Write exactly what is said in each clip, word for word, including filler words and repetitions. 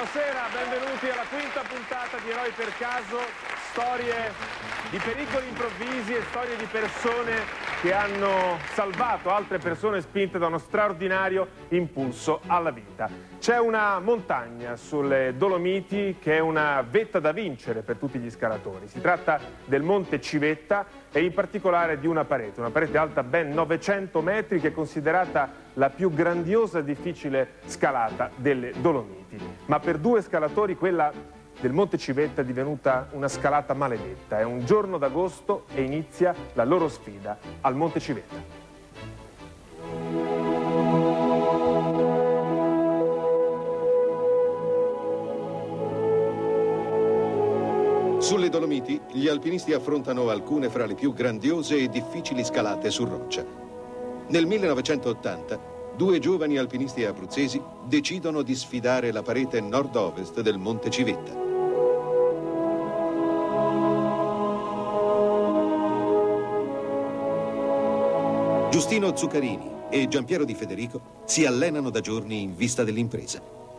Buonasera, benvenuti alla quinta puntata di Eroi per Caso, storie di pericoli improvvisi e storie di persone che hanno salvato altre persone spinte da uno straordinario impulso alla vita. C'è una montagna sulle Dolomiti che è una vetta da vincere per tutti gli scalatori. Si tratta del Monte Civetta e in particolare di una parete, una parete alta ben novecento metri che è considerata la più grandiosa e difficile scalata delle Dolomiti. Ma per due scalatori quella del Monte Civetta è divenuta una scalata maledetta. È un giorno d'agosto e inizia la loro sfida al Monte Civetta. Sulle Dolomiti gli alpinisti affrontano alcune fra le più grandiose e difficili scalate su roccia. Nel millenovecentottanta, due giovani alpinisti abruzzesi decidono di sfidare la parete nord-ovest del Monte Civetta. Giustino Zuccarini e Giampiero Di Federico si allenano da giorni in vista dell'impresa.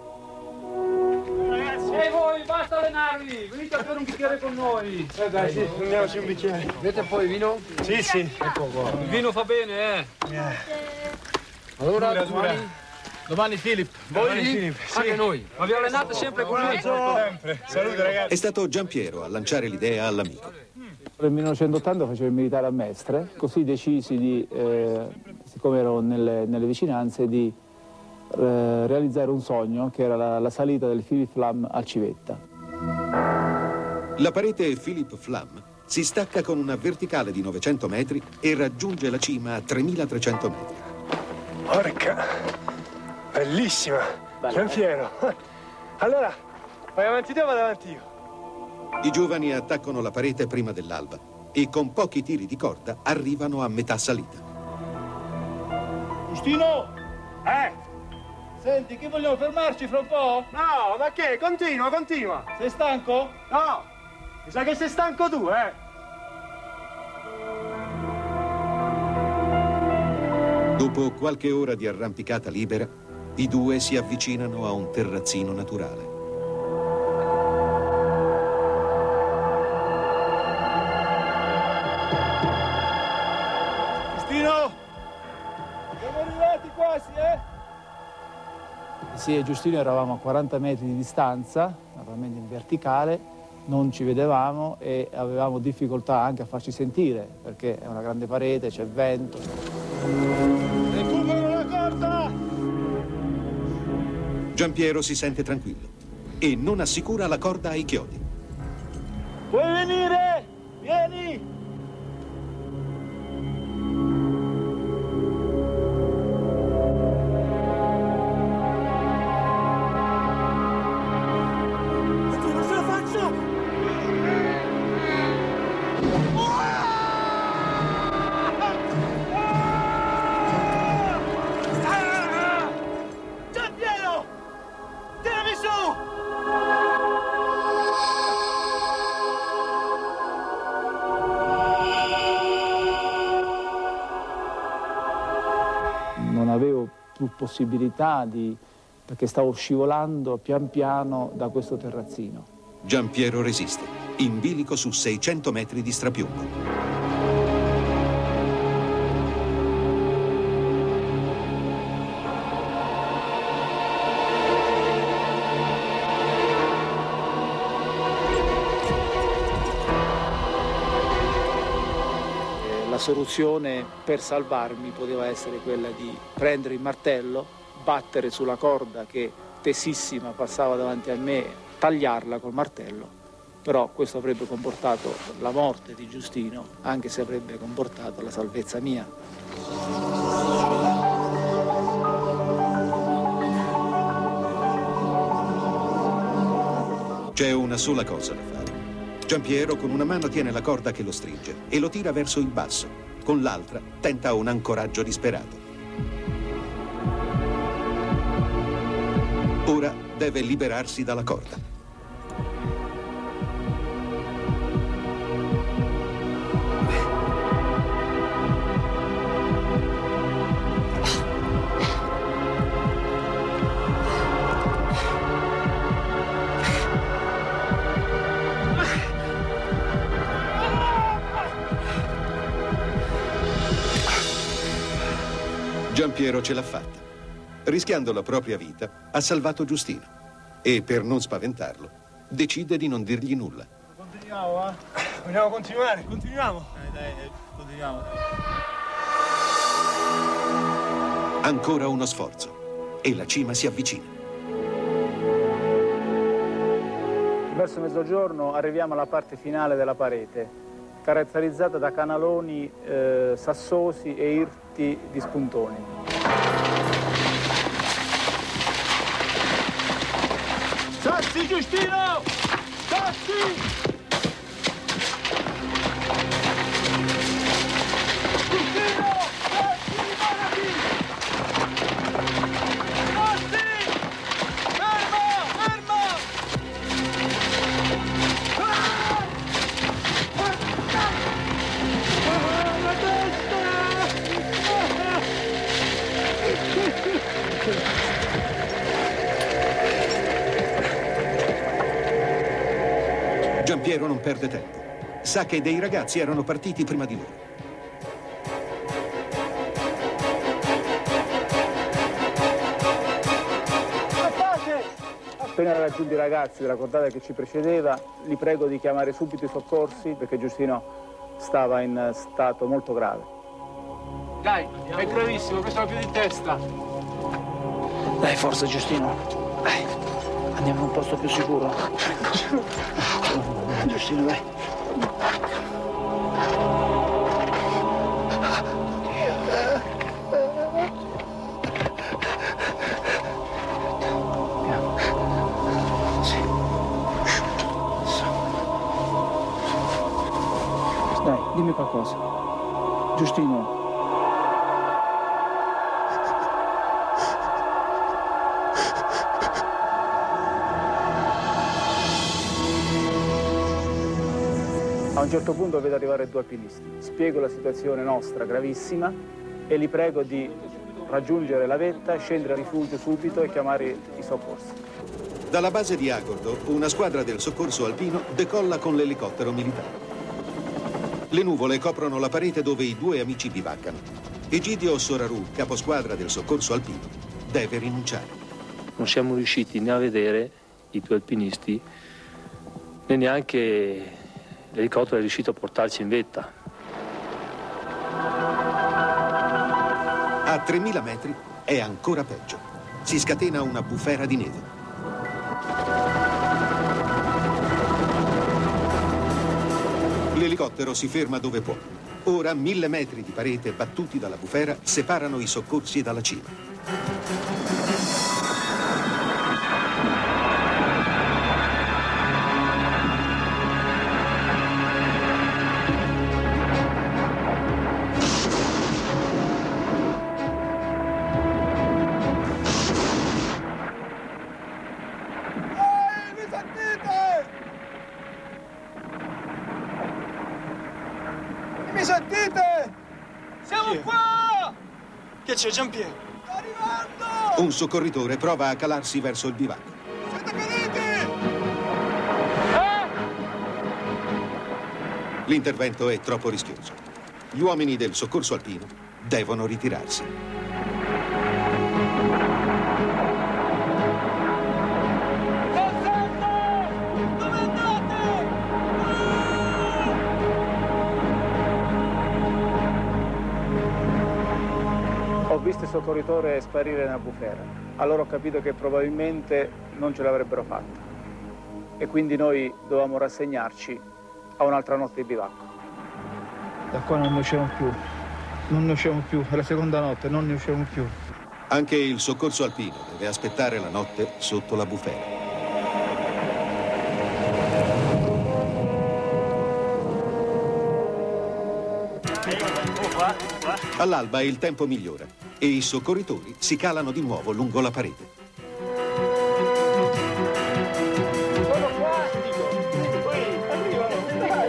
E voi, basta allenarvi, venite a bere un bicchiere con noi. Eh dai, sì, prendiamoci un bicchiere. Avete poi vino? Sì, sì. Ecco qua. Il vino fa bene, eh. Yeah. Allora, Dura, domani... dura. Domani Filippo. Voi? Domani Filippo, sì. Anche noi. Ma vi allenate sempre con noi? Sempre. Salute ragazzi. È stato Giampiero a lanciare l'idea all'amico. Nel millenovecentottanta facevo il militare a Mestre, così decisi di, eh, siccome ero nelle, nelle vicinanze, di eh, realizzare un sogno che era la, la salita del Philip Flam al Civetta. La parete Philip Flam si stacca con una verticale di novecento metri e raggiunge la cima a tremilatrecento metri. Porca, bellissima. Giampiero. Allora, vai avanti te o vado avanti io? I giovani attaccano la parete prima dell'alba e con pochi tiri di corda arrivano a metà salita. Giustino! Eh? Senti, che vogliamo fermarci fra un po'? No, ma che? Continua, continua. Sei stanco? No, mi sa che sei stanco tu, eh? Dopo qualche ora di arrampicata libera, i due si avvicinano a un terrazzino naturale. Giustino! Siamo arrivati quasi, eh? Sì, e Giustino eravamo a quaranta metri di distanza, naturalmente in verticale, non ci vedevamo e avevamo difficoltà anche a farci sentire, perché è una grande parete, c'è vento. Recupero la corda! Giampiero si sente tranquillo e non assicura la corda ai chiodi. Puoi venire? Vieni! Non avevo più possibilità di... perché stavo scivolando pian piano da questo terrazzino. Giampiero resiste, in bilico su seicento metri di strapiombo. La soluzione per salvarmi poteva essere quella di prendere il martello, battere sulla corda che tessissima passava davanti a me, tagliarla col martello, però questo avrebbe comportato la morte di Giustino, anche se avrebbe comportato la salvezza mia. C'è una sola cosa da fare. Giampiero con una mano tiene la corda che lo stringe e lo tira verso il basso, con l'altra tenta un ancoraggio disperato. Ora deve liberarsi dalla corda. Giampiero ce l'ha fatta. Rischiando la propria vita, ha salvato Giustino e, per non spaventarlo, decide di non dirgli nulla. Continuiamo, va? Vogliamo continuare? Continuiamo. Dai, dai, continuiamo. Ancora uno sforzo e la cima si avvicina. Verso mezzogiorno arriviamo alla parte finale della parete, caratterizzata da canaloni eh, sassosi e irti di spuntoni. Sassi, Giustino! Sassi! Giustino! Sassi, rimanati! Sassi! Ferma! Ferma! Ah! Ah, la testa! Giampiero non perde tempo. Sa che dei ragazzi erano partiti prima di loro. Appena raggiunti i ragazzi della cordata che ci precedeva, li prego di chiamare subito i soccorsi perché Giustino stava in stato molto grave. Dai, è gravissimo, questo è più di testa. Dai, forza Giustino. Dai, andiamo in un posto più sicuro. Giustino, dai. Dai, dimmi qualcosa. Giustino. A un certo punto vedo arrivare due alpinisti. Spiego la situazione nostra, gravissima, e li prego di raggiungere la vetta, scendere a rifugio subito e chiamare i soccorsi. Dalla base di Agordo, una squadra del soccorso alpino decolla con l'elicottero militare. Le nuvole coprono la parete dove i due amici bivaccano. Egidio Soraru, caposquadra del soccorso alpino, deve rinunciare. Non siamo riusciti né a vedere i due alpinisti, né neanche l'elicottero è riuscito a portarci in vetta. A tremila metri è ancora peggio. Si scatena una bufera di neve. L'elicottero si ferma dove può. Ora mille metri di parete battuti dalla bufera separano i soccorsi dalla cima. Mi sentite? Siamo qua! Che c'è, Giampiero? Sto arrivando! Un soccorritore prova a calarsi verso il bivacco. Siete feriti? L'intervento è troppo rischioso. Gli uomini del soccorso alpino devono ritirarsi. Dove andate? Ho visto il soccorritore sparire nella bufera. Allora ho capito che probabilmente non ce l'avrebbero fatta. E quindi noi dovevamo rassegnarci a un'altra notte di bivacco. Da qua non ne usciamo più. Non ne usciamo più. È la seconda notte, non ne usciamo più. Anche il soccorso alpino deve aspettare la notte sotto la bufera. All'alba il tempo migliora e i soccorritori si calano di nuovo lungo la parete. Sono qua! Qui, arrivano, dai!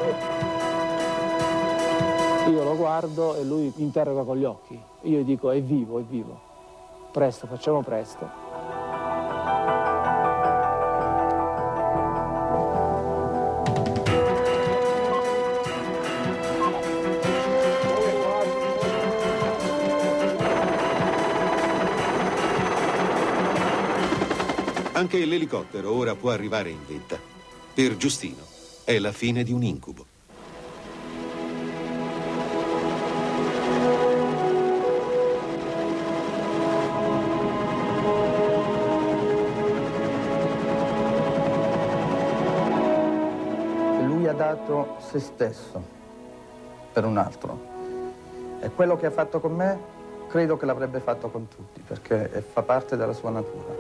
Io lo guardo e lui mi interroga con gli occhi. Io gli dico è vivo, è vivo. Presto, facciamo presto. Anche l'elicottero ora può arrivare in vetta. Per Giustino è la fine di un incubo. Lui ha dato se stesso per un altro. E quello che ha fatto con me, credo che l'avrebbe fatto con tutti, perché fa parte della sua natura.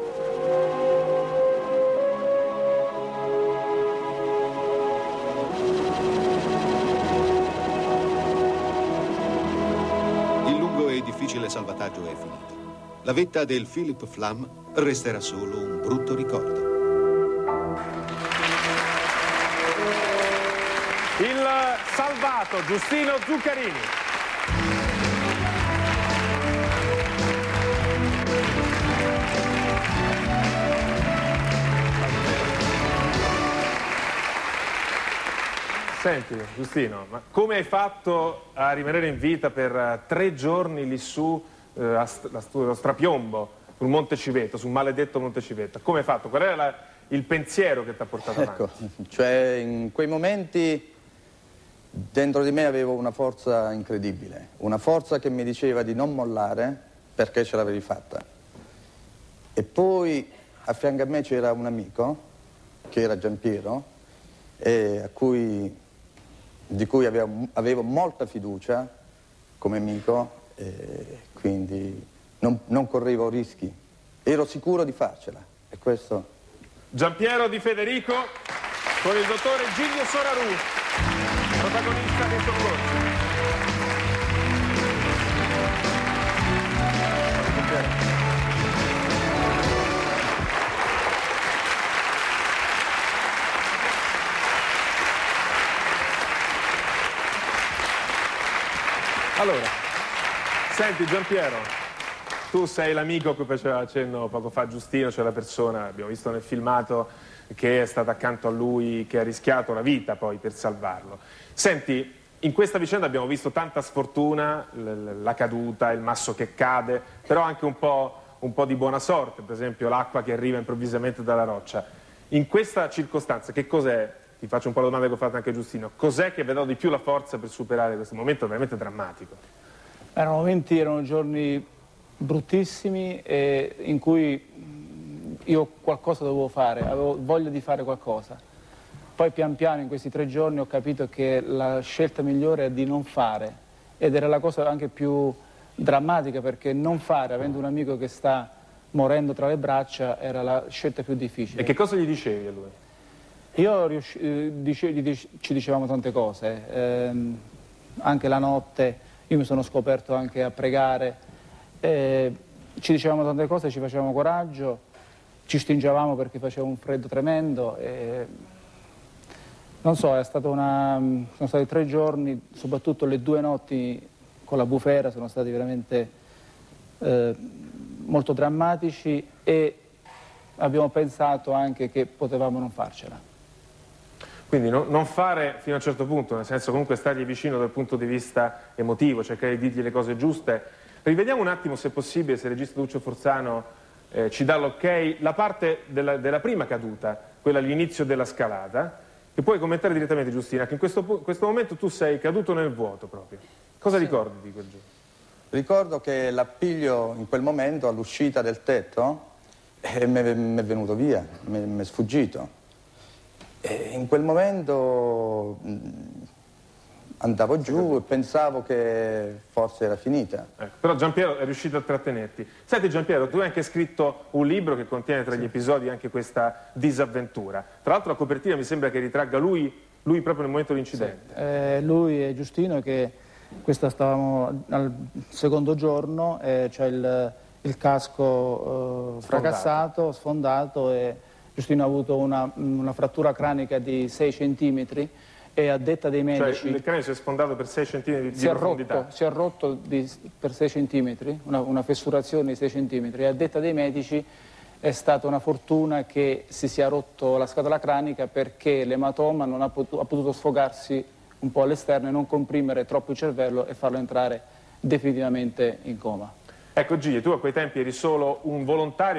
Il lungo e difficile salvataggio è finito. La vetta del Philipp Flamm resterà solo un brutto ricordo. Il salvato Giustino Zuccarini. Senti, Giustino, ma come hai fatto a rimanere in vita per uh, tre giorni lì su, uh, a, st a st a strapiombo, sul Monte Civetta, sul maledetto Monte Civetta? Come hai fatto? Qual era la, il pensiero che ti ha portato ecco, avanti? Cioè, in quei momenti dentro di me avevo una forza incredibile, una forza che mi diceva di non mollare perché ce l'avevi fatta. E poi a fianco a me c'era un amico, che era Giampiero, e a cui... di cui avevo, avevo molta fiducia come amico, e quindi non, non correvo rischi. Ero sicuro di farcela. E questo... Giampiero Di Federico con il dottore Giglio Soraru, protagonista dei soccorsi. Allora, senti Giampiero, tu sei l'amico a cui faceva accenno poco fa Giustino, cioè la persona, abbiamo visto nel filmato, che è stata accanto a lui, che ha rischiato la vita poi per salvarlo. Senti, in questa vicenda abbiamo visto tanta sfortuna, la caduta, il masso che cade, però anche un po', un po' di buona sorte, per esempio l'acqua che arriva improvvisamente dalla roccia. In questa circostanza che cos'è? Ti faccio un po' la domanda che ho fatto anche a Giustino. Cos'è che vi ha dato di più la forza per superare questo momento veramente drammatico? Erano momenti, erano giorni bruttissimi e in cui io qualcosa dovevo fare, avevo voglia di fare qualcosa. Poi pian piano in questi tre giorni ho capito che la scelta migliore è di non fare, ed era la cosa anche più drammatica, perché non fare, avendo un amico che sta morendo tra le braccia, era la scelta più difficile. E che cosa gli dicevi a lui? Io eh, dice, dice, ci dicevamo tante cose, ehm, anche la notte, io mi sono scoperto anche a pregare, eh, ci dicevamo tante cose, ci facevamo coraggio, ci stringevamo perché faceva un freddo tremendo, e, non so, è stata una, sono stati tre giorni, soprattutto le due notti con la bufera sono stati veramente eh, molto drammatici, e abbiamo pensato anche che potevamo non farcela. Quindi no, non fare fino a un certo punto, nel senso comunque stargli vicino dal punto di vista emotivo, cercare di dirgli le cose giuste. Rivediamo un attimo, se possibile, se il regista Lucio Forzano eh, ci dà l'ok, la parte della, della prima caduta, quella all'inizio della scalata, che puoi commentare direttamente, Giustina, che in questo, in questo momento tu sei caduto nel vuoto proprio. Cosa sì. ricordi di quel giorno? Ricordo che l'appiglio in quel momento all'uscita del tetto e mi è venuto via, mi è sfuggito. E in quel momento mh, andavo giù e pensavo che forse era finita. Ecco, però Giampiero è riuscito a trattenerti. Senti Giampiero, tu hai anche scritto un libro che contiene tra gli episodi anche questa disavventura. Tra l'altro la copertina mi sembra che ritragga lui, lui proprio nel momento dell'incidente. Sì. Eh, lui e Giustino, che questa stavamo al secondo giorno, eh, c'è il, il casco eh, fracassato, sfondato, e Giustino ha avuto una, una frattura cranica di sei centimetri, e a detta dei medici... Cioè il cranio si è sfondato per sei centimetri di si profondità? È rotto, si è rotto di, per sei centimetri, una, una fessurazione di sei centimetri, e a detta dei medici è stata una fortuna che si sia rotto la scatola cranica, perché l'ematoma non ha, potuto, ha potuto sfogarsi un po' all'esterno e non comprimere troppo il cervello e farlo entrare definitivamente in coma. Ecco Gigi, tu a quei tempi eri solo un volontario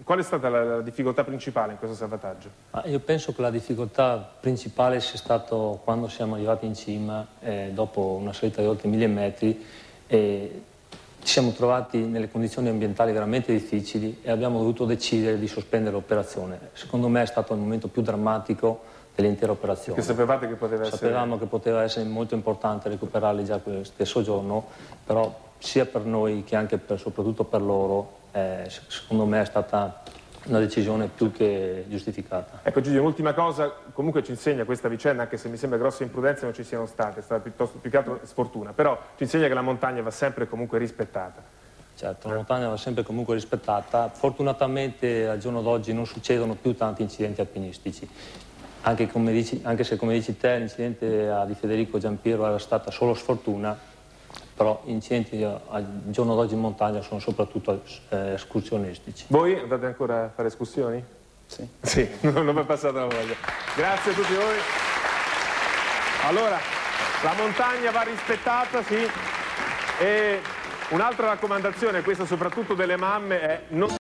Qual è stata la, la difficoltà principale in questo salvataggio? Ma io penso che la difficoltà principale sia stato quando siamo arrivati in cima, eh, dopo una salita di oltre mille metri, e ci siamo trovati nelle condizioni ambientali veramente difficili e abbiamo dovuto decidere di sospendere l'operazione. Secondo me è stato il momento più drammatico dell'intera operazione. Perché sapevate che poteva essere... Sapevamo che poteva essere molto importante recuperarli già quel stesso giorno, però sia per noi che anche per, soprattutto per loro, eh, secondo me è stata una decisione più che giustificata. Ecco Giulio, un'ultima cosa, comunque ci insegna questa vicenda, anche se mi sembra grosse imprudenze non ci siano state, è stata piuttosto più che altro sfortuna, però ci insegna che la montagna va sempre comunque rispettata. Certo, la montagna va sempre comunque rispettata. Fortunatamente al giorno d'oggi non succedono più tanti incidenti alpinistici. Anche, come dici, anche se, come dici te, l'incidente di Federico Giampiero era stata solo sfortuna, però gli incidenti al giorno d'oggi in montagna sono soprattutto eh, escursionistici. Voi andate ancora a fare escursioni? Sì. Sì, non mi è passata la voglia. Grazie a tutti voi. Allora, la montagna va rispettata, sì, e un'altra raccomandazione, questa soprattutto delle mamme, è non...